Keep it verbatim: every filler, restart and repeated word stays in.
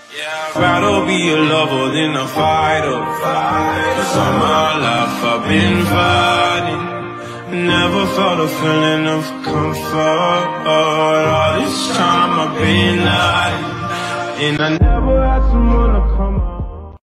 Yeah, I'd rather be a lover than a fighter. Cause all my life I've been fighting. Never felt a feeling of comfort. All this time I've been hiding, and I never had someone to come on.